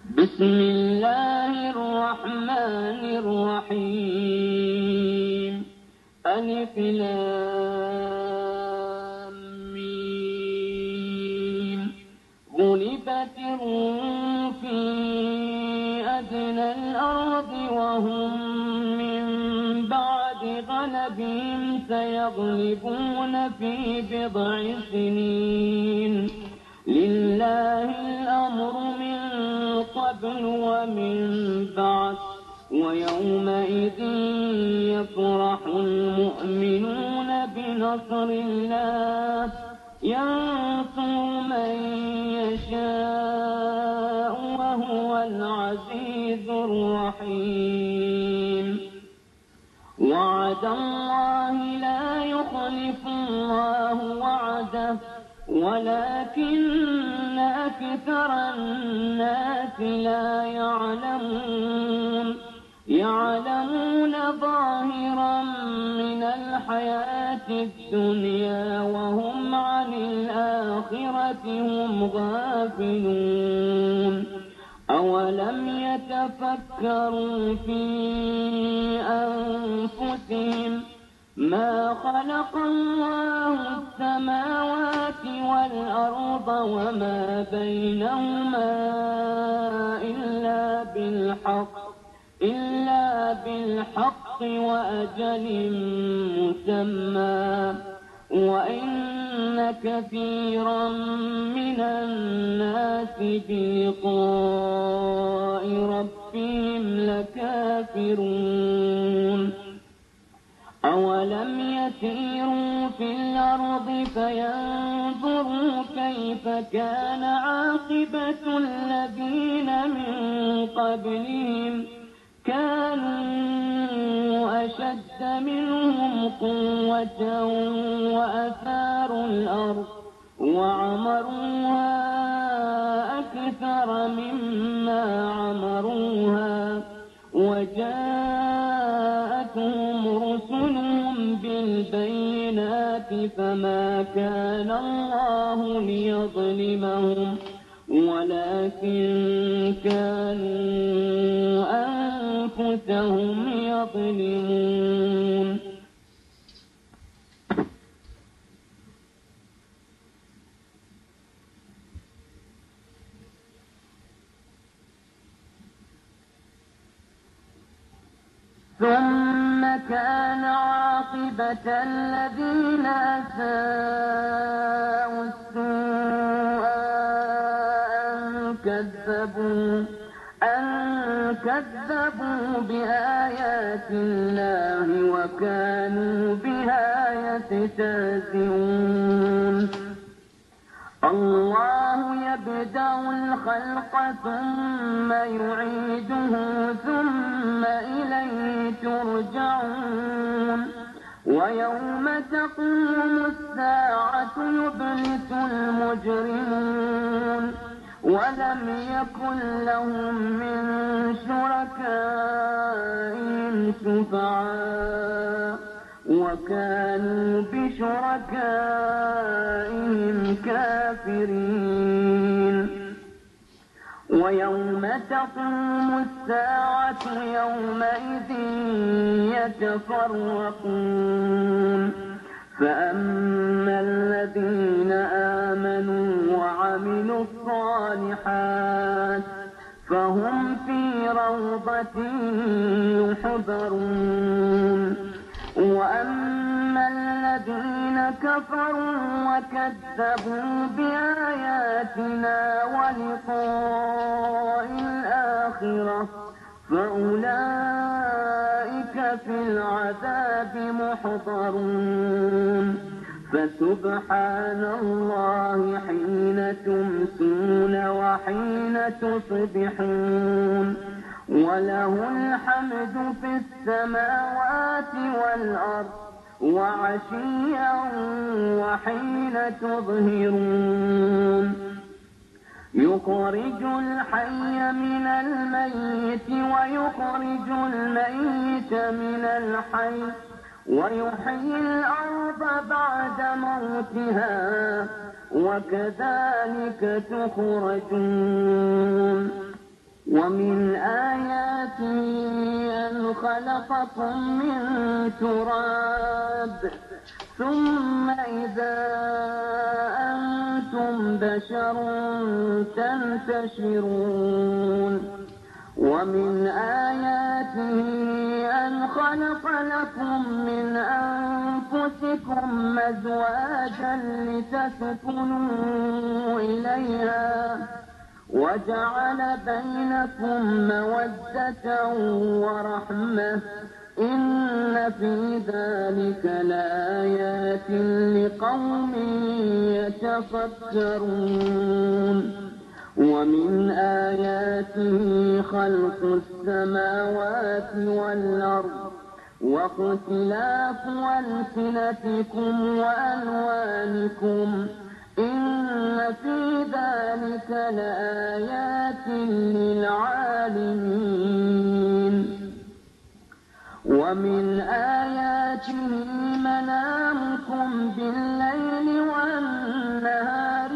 بسم الله الرحمن الرحيم ألف لام ميم غلبت الروم في أدنى الأرض وهم من بعد غلبهم سيغلبون في بضع سنين لله الأمر من قبل ومن بعد ويومئذ يفرح المؤمنون بنصر الله ينصر من يشاء وهو العزيز الرحيم وعد الله لا يخلف الله وعده ولكن أكثر الناس لا يعلمون ظاهرا من الحياة الدنيا وهم عن الآخرة هم غافلون أولم يتفكروا في أنفسهم ما خلق الله السماوات والأرض وما بينهما إلا بالحق وأجل مسمى وإن كثيرا من الناس بلقاء ربهم لكافرون أولم يسيروا في الأرض فينظروا كيف كان عاقبة الذين من قبلهم كانوا أشد منهم قوة وأثاروا الأرض وعمروها أكثر مما عمروها وجاءتهم رسلهم بالبينات فما كان الله ليظلمهم ولكن كانوا أنفسهم يظلمون ثم كان عاقبة الذين أساءوا السوء أن كذبوا بآيات الله وكانوا بها يستهزئون الله يبدأ الخلق ثم يعيده ثم إليه ترجعون ويوم تقوم الساعة يبلس المجرمون ولم يكن لهم من شركائهم شفعاء وكانوا بشركائهم كافرين ويوم تقوم الساعة يومئذ يتفرقون فأما الذين آمنوا وعملوا الصالحات فهم في روضة يحبرون وأما الذين كفروا وكذبوا بآياتنا ولقاء الآخرة فأولئك في العذاب محضرون فسبحان الله حين تمسون وحين تصبحون وله الحمد في السماوات والأرض وعشيا وحين تظهرون يخرج الحي من الميت ويخرج الميت من الحي ويحيي الأرض بعد موتها وكذلك تخرجون ومن آياته أن خلقكم من تراب ثم إذا أنتم بشر تنتشرون ومن آياته أن خلق لكم من أنفسكم أزواجا لتسكنوا إليها وجعل بينكم مودة ورحمة إن في ذلك لآيات لقوم يتفكرون ومن آياته خلق السماوات والأرض واختلاف ألسنتكم وألوانكم إن في ذلك لآيات للعالمين ومن آياته منامكم بالليل والنهار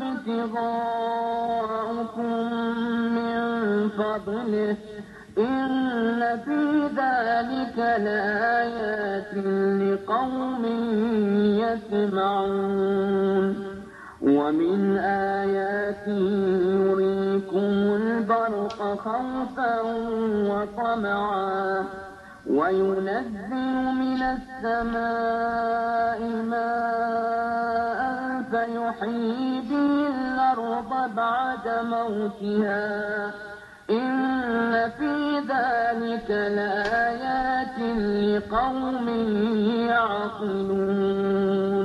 وابتغاؤكم من فضله إن في ذلك لآيات لقوم يسمعون ومن آياته يريكم البرق خوفا وطمعا وينزل من السماء ماء فيحيي به الأرض بعد موتها إن في ذلك لآيات لقوم يعقلون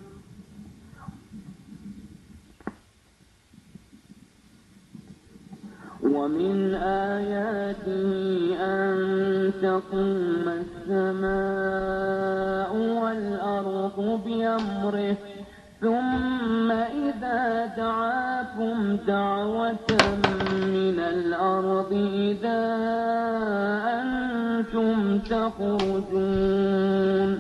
ومن آياته أن تقوم السماء والأرض بأمره ثم إذا دعاكم دعوة من الأرض إذا أنتم تخرجون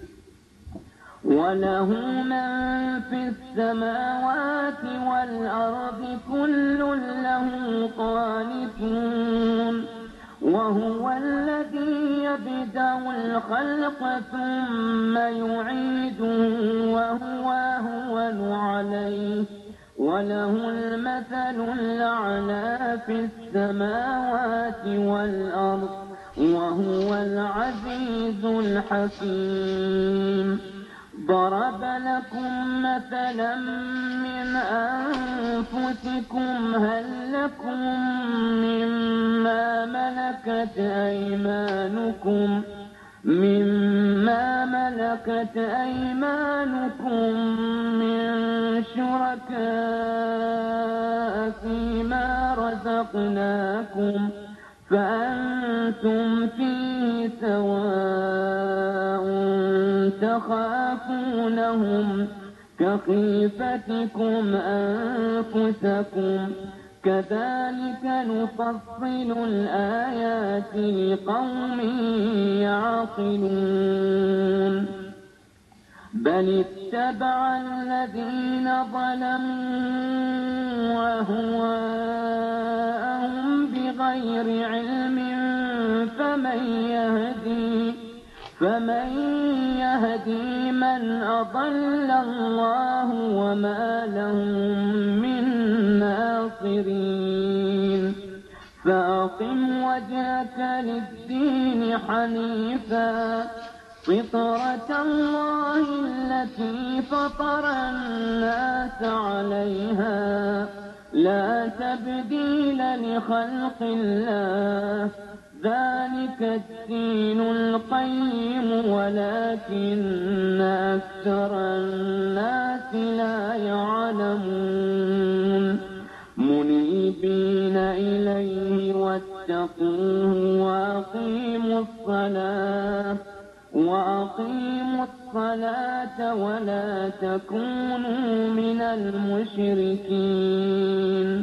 وله من في السماوات والأرض كل له قانتون وهو الذي يبدأ الخلق ثم يعيده وهو أهون عليه وله المثل الأعلى في السماوات والأرض وهو العزيز الحكيم ضرب لكم مثلا من أنفسكم هل لكم مما ملكت أيمانكم من شركاء فيما رزقناكم فأنتم فيه سواء تخافونهم كخيفتكم أنفسكم كذلك نفصل الآيات لقوم يعقلون بل اتبع الذين ظلموا أهواءهم بغير علم فمن يهدي من أضل الله وما لهم من ناصرين فأقم وجهك للدين حنيفا فطرة الله التي فطر الناس عليها لا تبديل لخلق الله ذلك الدين القيم ولكن أكثر الناس لا يعلمون منيبين إليه واتقوه وأقيموا الصلاة ولا تكونوا من المشركين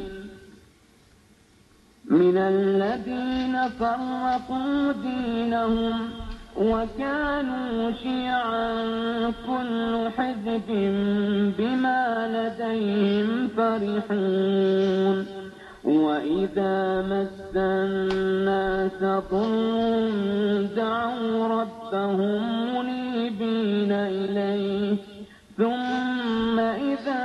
من الذين فرقوا دينهم وكانوا شيعا كل حزب بما لديهم فرحون وإذا مس الناس ضر دعوا ربهم منيبين إليه ثم إذا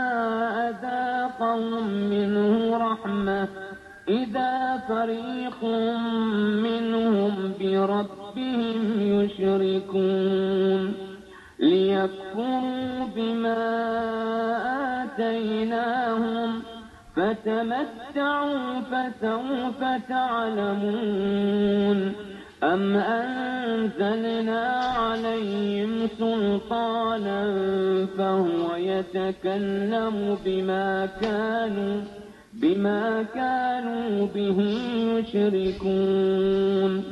أذاقهم منه رحمة إذا فريق منهم بربهم يشركون ليكفروا بما آتيناهم فتمتعوا فسوف تعلمون أم أنزلنا عليهم سلطانا فهو يتكلم بما كانوا به يشركون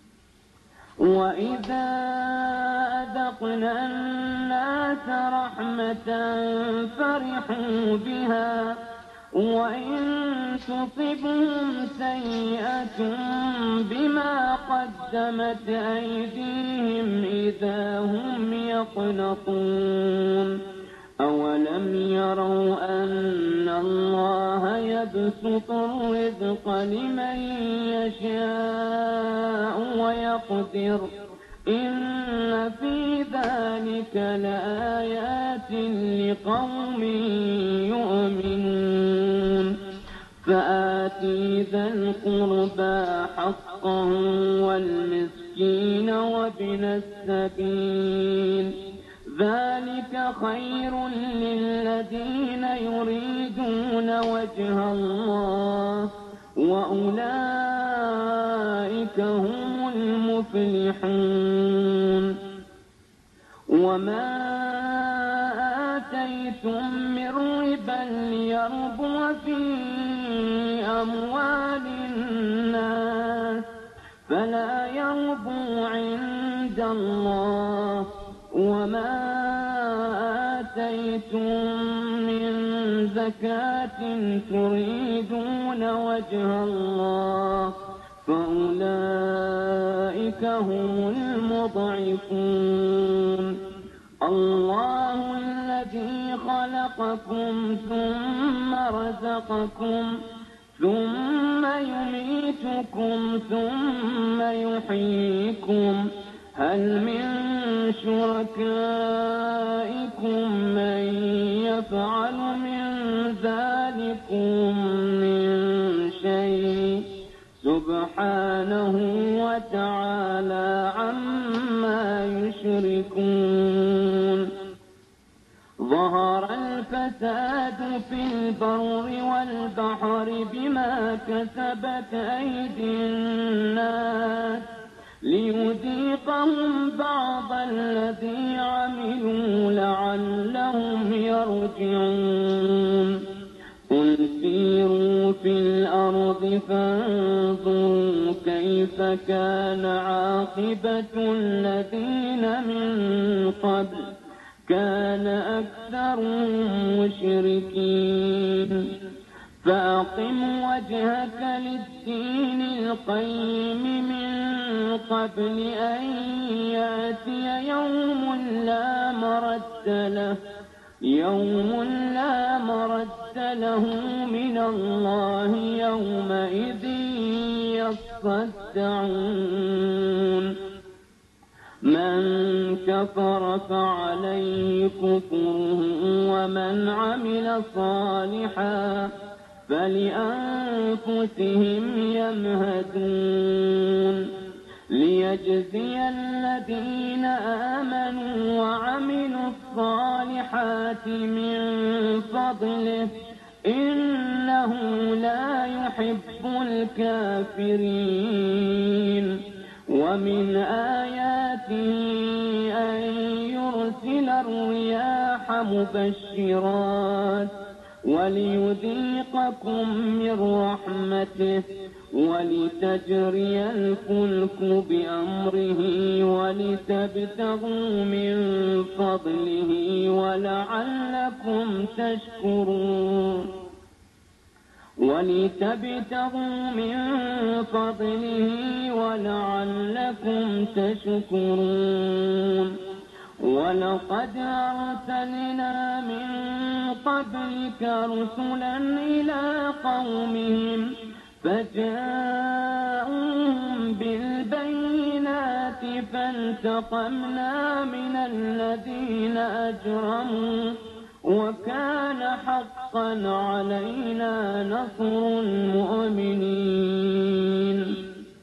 وإذا أذقنا الناس رحمة فرحوا بها وإن تصبهم سيئة بما قدمت أيديهم إذا هم يقنطون أولم يروا أن الله يبسط الرزق لمن يشاء ويقدر إن في ذلك لآيات لقوم يؤمنون فآتي ذا القربى حقه والمسكين وابن السبيل ذلك خير للذين يريدون وجه الله وأولئك هم المفلحون وما آتيتم من ربا ليربو في أموال الناس فلا يربو عند الله وما آتيتم من زكاة تريدون وجه الله فأولئك هم المضعفون الله الذي خلقكم ثم رزقكم ثم يميتكم ثم يحييكم هل من شركائكم من يفعل من ذلكم من شيء سبحانه وتعالى عما يشركون ظهر الفساد في البر والبحر بما كسبت أيدي الناس ليذيقهم بعض الذي عملوا لعلهم يرجعون قل سيروا في الأرض فانظروا كيف كان عاقبة الذين من قبل كان أكثرهم مشركين فأقم وجهك للدين القيم من قبل أن يأتي يوم لا مرد له من الله يومئذ يصدعون من كفر فعليه كفره ومن عمل صالحا فلأنفسهم يمهدون ليجزي الذين آمنوا وعملوا الصالحات من فضله إنه لا يحب الكافرين ومن آياته أن يرسل الرياح مبشرات وليذيقكم من رحمته ولتجري الفلك بأمره ولتبتغوا من فضله ولعلكم تشكرون ولقد أرسلنا من قبلك رسلا إلى قومهم فجاءوهم بالبينات فانتقمنا من الذين أجرموا وكان حقا علينا نصر المؤمنين.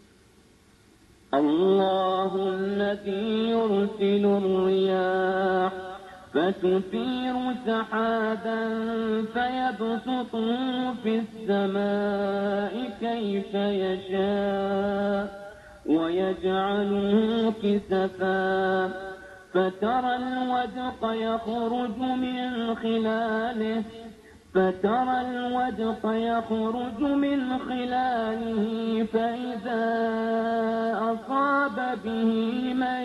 الله الذي يرسل الرياح فتثير سحابا فيبسطه في السماء كيف يشاء ويجعله كسفا فترى الودق يخرج من خلاله فإذا أصاب به من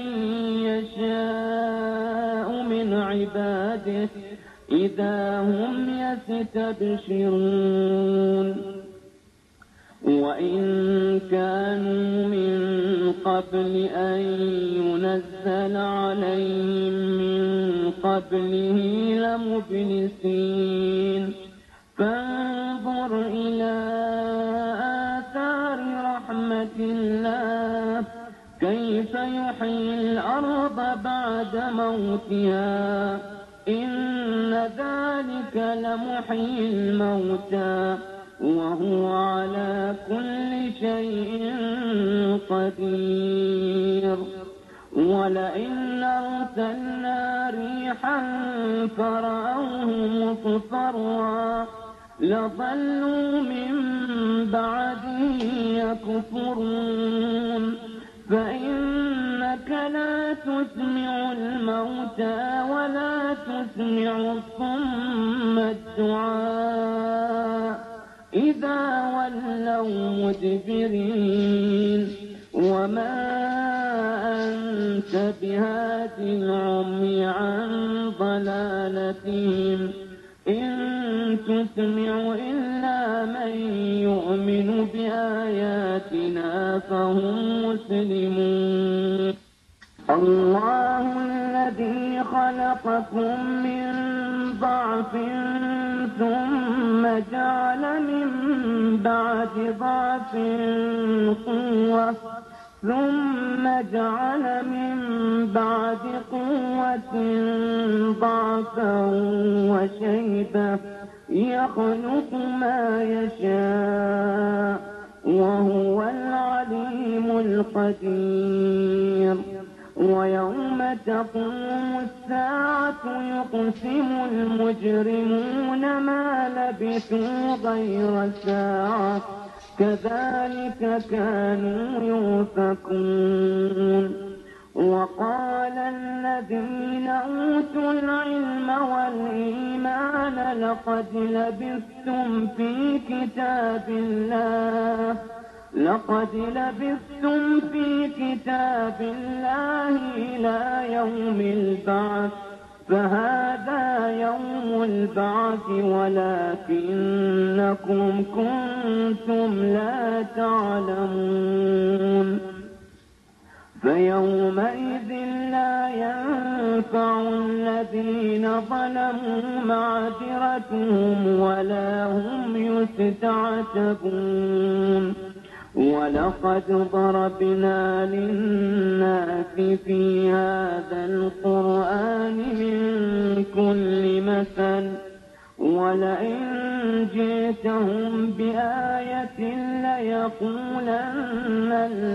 يشاء من عباده إذا هم يستبشرون. وإن كانوا من قبل أن ينزل عليهم من قبله لمبلسين. فانظر إلى آثار رحمة الله كيف يحيي الأرض بعد موتها إن ذلك لمحيي الموتى وهو على كل شيء قدير. ولئن أرسلنا ريحا فرأوه مصفرا لظلوا من بعده يكفرون. فإنك لا تسمع الموتى ولا تسمع الصم الدعاء إذا ولوا مدبرين. وما أنت بهاد العمي عن ضلالتهم إن تسمع إلا من يؤمن بآياتنا فهم مسلمون. الله الذي خلقكم من ضعف ثم جعل من بعد ضعف قوة ثم جعل من بعد قوة ضعفا وشيبة يخلق ما يشاء وهو العليم القدير. ويوم تقوم الساعة يقسم المجرمون ما لبثوا غير ساعة كذلك كانوا يؤفكون. وقال الذين أوتوا العلم والإيمان لقد لبثتم في كتاب الله إلى يوم البعث فهذا يوم البعث ولكنكم كنتم لا تعلمون. فيومئذ لا ينفع الذين ظلموا معذرتهم ولا هم يستعتبون. ولقد ضربنا للناس في هذا القرآن من كل مثل ولئن جئتهم بآية ليقولن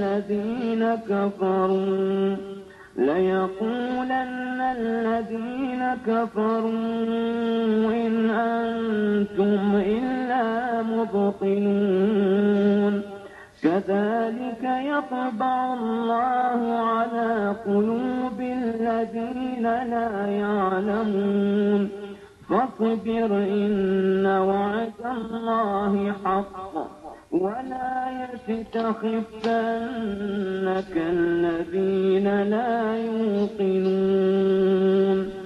الذين كفروا إن أنتم إلا مبطلون. كذلك يطبع الله على قلوب الذين لا يعلمون. فاصبر إن وعد الله حق ولا يستخفنك الذين لا يوقنون.